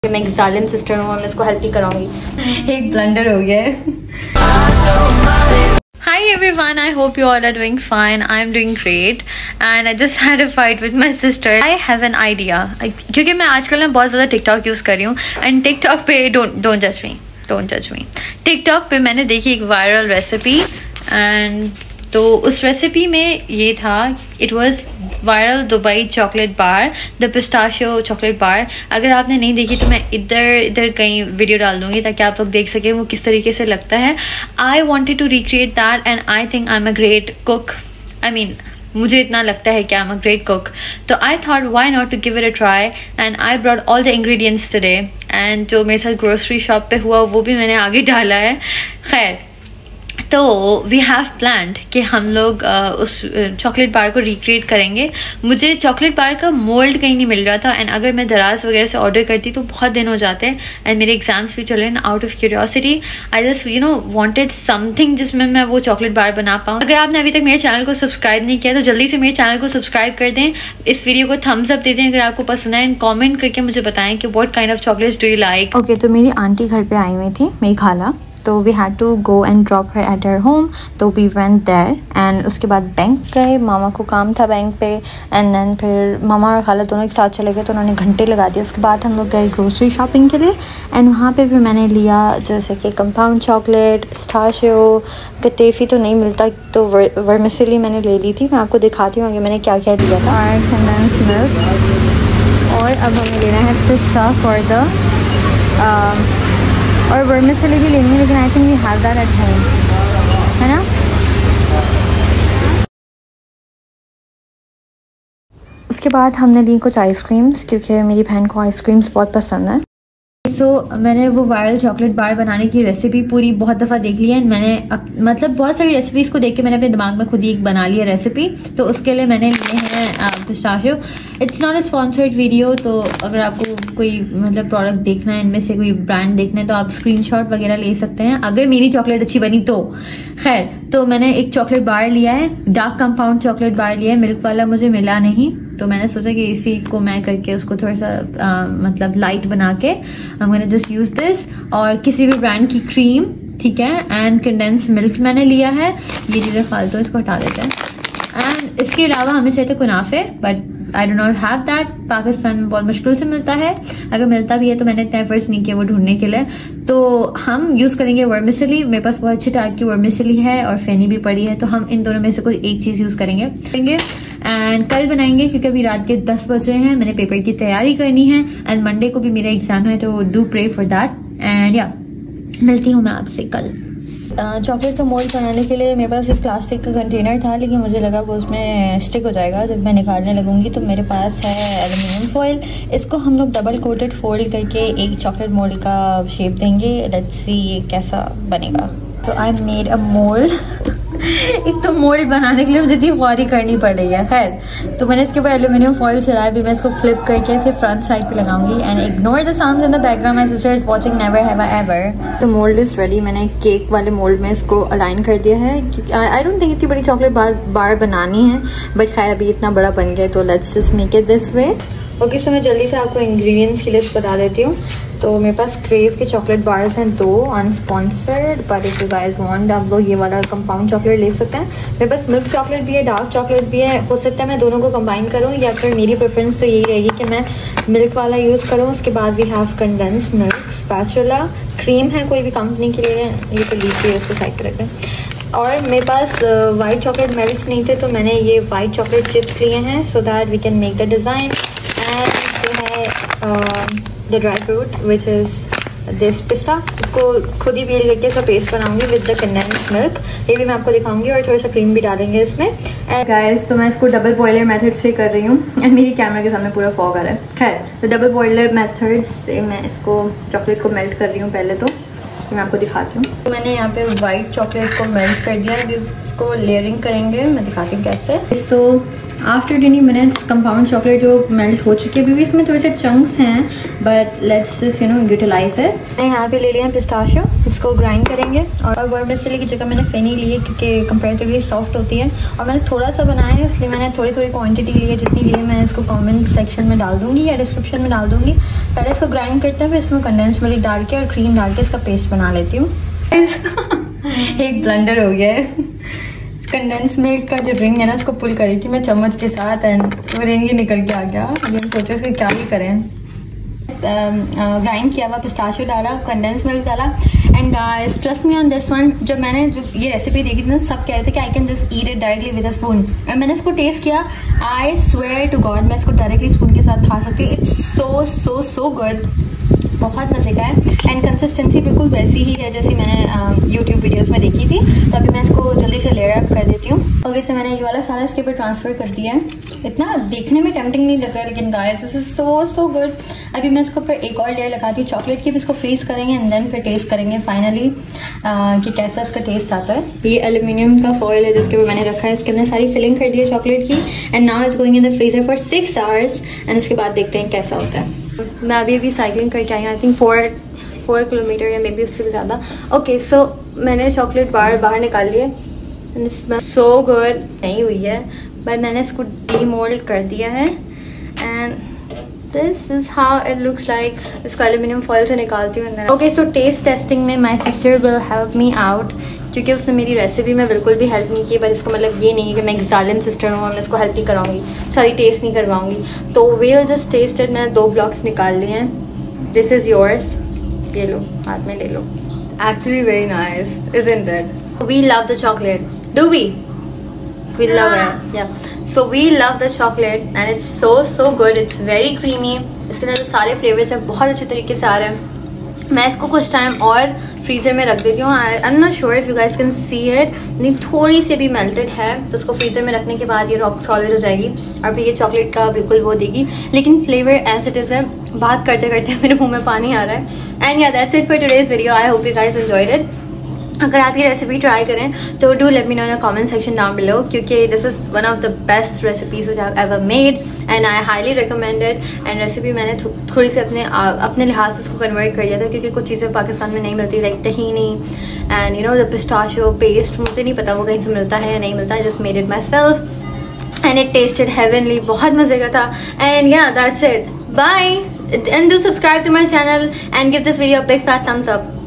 मैं एक जालिम सिस्टर हूँ और मैं इसको हेल्प ही कराऊंगी। एक ब्लंडर हो गया है। Hi everyone, I hope you all are doing fine. I'm doing great and I just had a fight with my sister. I have an idea. क्योंकि मैं आजकल ना बहुत ज़्यादा TikTok यूज़ कर रही हूँ and TikTok पे don't judge me. TikTok पे मैंने देखी एक वायरल रेसिपी and तो उस रेसिपी में ये था, it was viral Dubai chocolate bar, the pistachio chocolate bar. अगर आपने नहीं देखी तो मैं इधर कहीं वीडियो डाल दूंगी ताकि आप लोग देख सकें वो किस तरीके से लगता है। I wanted to recreate that and I think I am a great cook. मुझे इतना लगता है कि I am a great cook, तो I thought why not to give it a try and I brought all the ingredients today. And जो मेरे साथ grocery shop पे हुआ वो भी मैंने आगे डाला है। खैर, तो वी हैव प्लान्ड कि हम लोग उस चॉकलेट बार को रिक्रिएट करेंगे। मुझे चॉकलेट बार का मोल्ड कहीं नहीं मिल रहा था एंड अगर मैं दराज वगैरह से ऑर्डर करती तो बहुत दिन हो जाते हैं एंड मेरे एग्जाम्स भी चल रहे हैं। Out of curiosity I just wanted something जिसमें मैं वो चॉकलेट बार बना पाऊँ। अगर आपने अभी तक मेरे चैनल को सब्सक्राइब नहीं किया तो जल्दी से मेरे चैनल को सब्सक्राइब कर दें, इस वीडियो को थम्स अप दे दें अगर आपको पसंद आए एंड कॉमेंट करके मुझे बताएं कि what kind of chocolates do you like. Okay, तो मेरी आंटी घर पे आई हुई थी, मेरी खाला, तो we had to go and drop her at her home. तो वी वेंट देयर एंड उसके बाद बैंक गए, मामा को काम था बैंक पे एंड देन फिर मामा और खाला दोनों एक साथ चले गए तो उन्होंने घंटे लगा दिए। उसके बाद हम लोग गए ग्रोसरी शॉपिंग के लिए एंड वहाँ पे भी मैंने लिया जैसे कि कंपाउंड चॉकलेट, पिस्ताशियो, कतेफी तो नहीं मिलता तो वर्मिसेली मैंने ले ली थी। मैं आपको दिखाती हूँ आगे मैंने क्या क्या लिया था। और अब हमें लेना है पिस्ता फॉर द और वर्मिसेली भी लेनी है, लेकिन I think we have that at home, है ना। उसके बाद हमने ली कुछ आइसक्रीम्स क्योंकि मेरी बहन को आइसक्रीम्स बहुत पसंद है। मैंने वो वायरल चॉकलेट बार बनाने की रेसिपी पूरी बहुत दफ़ा देख ली है। मैंने बहुत सारी रेसिपीज़ को देख के मैंने अपने दिमाग में खुद ही एक बना लिया रेसिपी। तो उसके लिए मैंने लिए हैं pistachio. It's not a sponsored video, तो अगर आपको कोई प्रोडक्ट देखना है, इनमें से कोई ब्रांड देखना है तो आप स्क्रीनशॉट वगैरह ले सकते हैं अगर मेरी चॉकलेट अच्छी बनी तो। खैर, तो मैंने एक चॉकलेट बार लिया है, डार्क कंपाउंड चॉकलेट बार लिया है, मिल्क वाला मुझे मिला नहीं तो मैंने सोचा कि इसी को मैं करके उसको थोड़ा सा लाइट बना के I am gonna just use this. और किसी भी ब्रांड की क्रीम, ठीक है, एंड कंडेंस मिल्क मैंने लिया है। ये चीज़ें फालतू, इसको हटा देते हैं। एंड इसके अलावा हमें चाहिए कुनाफे, but I do not have that. Pakistan में बहुत मुश्किल से मिलता है, अगर मिलता भी है तो मैंने इतना एफर्ट्स नहीं किया वो ढूंढने के लिए। तो हम यूज़ करेंगे वर्मिसेली। मेरे पास बहुत अच्छी टाइप की वर्मिसेली है और फेनी भी पड़ी है, तो हम इन दोनों में से कोई एक चीज़ यूज़ करेंगे एंड कल बनाएंगे क्योंकि अभी रात के 10 बज रहे हैं। मैंने पेपर की तैयारी करनी है एंड मंडे को भी मेरा एग्जाम है, तो do pray for that. And या मिलती हूँ मैं आपसे कल। चॉकलेट का मोल्ड बनाने के लिए मेरे पास एक प्लास्टिक का कंटेनर था, लेकिन मुझे लगा वो उसमें स्टिक हो जाएगा जब मैं निकालने लगूंगी, तो मेरे पास है एल्युमिनियम फॉइल। इसको हम लोग डबल कोटेड फोल्ड करके एक चॉकलेट मोल्ड का शेप देंगे। लेट्स सी ये कैसा बनेगा। तो आई मेड अ मोल्ड। एक तो मोल्ड बनाने के लिए मुझे इतनी ख्वारी करनी पड़ रही है। खैर, तो मैंने इसके ऊपर एल्यूमिनियम फॉइल चढ़ाया। भी मैं इसको फ्लिप करके इसे फ्रंट साइड पे लगाऊंगी and ignore the sounds in the background, my sister is watching never have I ever. तो मोल्ड इज रेडी। मैंने केक वाले मोल्ड में इसको अलाइन कर दिया है क्योंकि आई डोंट थिंक इतनी बड़ी चॉकलेट बार बनानी है, बट खैर अभी इतना बड़ा बन गया तो let's just make it this way. Okay, so मैं जल्दी से आपको इंग्रेडिएंट्स की लिस्ट बता देती हूँ। तो मेरे पास क्रेव के चॉकलेट बार्स हैं 2 unsponsored, but if you guys want आप लोग ये वाला कंपाउंड चॉकलेट ले सकते हैं। मेरे पास मिल्क चॉकलेट भी है, डार्क चॉकलेट भी है। हो सकता है मैं दोनों को कंबाइन करूँ या फिर मेरी प्रेफरेंस तो यही रहेगी कि मैं मिल्क वाला यूज़ करूँ। उसके बाद we have condense milk, spatula, cream है कोई भी कंपनी के लिए, ये तो लीजिए इसको साइड पर रखें। और मेरे पास वाइट चॉकलेट मेल्ट्स नहीं थे तो मैंने ये वाइट चॉकलेट चिप्स लिए हैं so that we can make the design. And जो है the dry fruit which is this पिस्ता, इसको खुद ही पील करके इसका पेस्ट बनाऊंगी विद द कंडेंस मिल्क। ये भी मैं आपको दिखाऊंगी और थोड़ा सा क्रीम भी डालेंगे इसमें। एंड गाइस, तो मैं इसको डबल बॉयलर मेथड से कर रही हूँ एंड मेरी कैमरा के सामने पूरा फॉग आ रहा है। खैर, तो डबल बॉयलर मेथड से मैं इसको चॉकलेट को मेल्ट कर रही हूँ पहले तो। मैं आपको दिखाती हूँ। तो मैंने यहाँ पे वाइट चॉकलेट को मेल्ट कर दिया, इसको लेयरिंग करेंगे, मैं दिखाती हूँ कैसे। So after 20 minutes compound chocolate जो मेल्ट हो चुकी है, अभी भी इसमें थोड़े से चंक्स हैं, but let's just utilize it. मैंने यहाँ पे ले लिया है पिस्ताशियो, इसको ग्राइंड करेंगे। और वर्ब स्टेली की जगह मैंने फेनी ली है क्योंकि कंपेरेटिवली सॉफ्ट होती है, और मैंने थोड़ा सा बनाया है इसलिए मैंने थोड़ी थोड़ी क्वांटिटी ली है। जितनी ली है मैं इसको कमेंट सेक्शन में डाल दूँगी या डिस्क्रिप्शन में डाल दूँगी। पहले इसको ग्राइंड करते हैं, फिर इसमें कंडेंस मिल्क डाल के और क्रीम डाल के इसका पेस्ट बना लेती हूँ। एक ब्लंडर हो गया है। कंडेंस मिल्क का जो रिंग है ना, उसको पुल करी थी मैं चम्मच के साथ, एंड वो रिंग ही निकल के आ गया। अभी हम सोच रहे हैं क्या ही करें। ग्राइंड किया हुआ पिस्ताशियो डाला, कंडेंस मिल्क डाला, and guys trust me on this one. जब मैंने ये रेसिपी देखी थी ना, सब कह रहे थे कि I can just eat it directly with a spoon, और मैंने इसको टेस्ट किया। आई स्वेयर टू गॉड मैं इसको डायरेक्टली स्पून के साथ खा सकती हूँ। It's so so so good, बहुत मज़े का है, एंड कंसिस्टेंसी बिल्कुल वैसी ही है जैसी मैंने यूट्यूब वीडियोस में देखी थी। तो अभी मैं इसको जल्दी से लेयर अप कर देती हूँ। ओके, से मैंने ये वाला सारा इसके ऊपर ट्रांसफ़र कर दिया है। इतना देखने में टेम्पटिंग नहीं लग रहा है, लेकिन guys this is so so good. अभी मैं इसको ऊपर एक और लेयर लगाती हूँ चॉकलेट की, इसको फ्रीज करेंगे एंड देन फिर टेस्ट करेंगे फाइनली कि कैसा इसका टेस्ट आता है। ये एल्यूमिनियम का फॉइल है जिसके ऊपर मैंने रखा है, इसके अंदर सारी फिलिंग कर दी है चॉकलेट की, and now is going in the freezer for 6 hours, and इसके बाद देखते हैं कैसा होता है। मैं अभी साइकिलिंग करके आई हूँ, आई थिंक 4 किलोमीटर या मे बी उससे भी ज़्यादा। ओके, सो मैंने चॉकलेट बाहर निकाल लिए, सो गुड नहीं हुई है, बट मैंने इसको डीमोल्ड कर दिया है, and this is how it looks like. इसको एल्यूमिनियम फॉइल से निकालती हूँ। ओके, सो टेस्ट टेस्टिंग में my sister will help me out, क्योंकि उसने मेरी रेसिपी में बिल्कुल भी हेल्प नहीं की। पर इसका मतलब ये नहीं है कि मैं एक जालिम सिस्टर हूँ और मैं इसको हेल्प नहीं कराऊंगी, सारी टेस्ट नहीं करवाऊंगी। तो वील जस्ट टेस्टेड। मैंने 2 ब्लॉक्स निकाल लिए हैं। दिस इज़ योर्स, ये लो, हाथ में ले लो। Actually very nice, isn't it? We love the chocolate, do we? We love it, yeah. So we love the chocolate and it's so good. It's very creamy. इसके अंदर जो सारे फ्लेवर्स हैं बहुत अच्छे तरीके से आ रहे हैं। मैं इसको कुछ टाइम और फ्रीज़र में रख देती हूँ। I am not sure if you guys can see it, नहीं थोड़ी सी भी मेल्टेड है, तो उसको फ्रीज़र में रखने के बाद ये रॉक सॉलिड हो जाएगी और फिर ये चॉकलेट का बिल्कुल वो देगी। लेकिन फ्लेवर एज इट इज़ है। बात करते करते मेरे मुँह में पानी आ रहा है। एंड या that's it for today's video. I hope you guys enjoyed it. अगर आप ये रेसिपी ट्राई करें तो do let me know in the comment section down below, क्योंकि this is one of the best recipes which I have ever made and I highly recommended. And recipe मैंने थोड़ी सी अपने लिहाज से इसको कन्वर्ट कर दिया था, क्योंकि कुछ चीज़ें पाकिस्तान में नहीं मिलती, like tahini and you know the pistachio paste. मुझे नहीं पता वो कहीं से मिलता है या नहीं मिलता है, just made it myself and it tasted heavenly, बहुत मज़े का था। एंड या that's it, bye, and do subscribe to my channel and give this video a big fat thumbs up.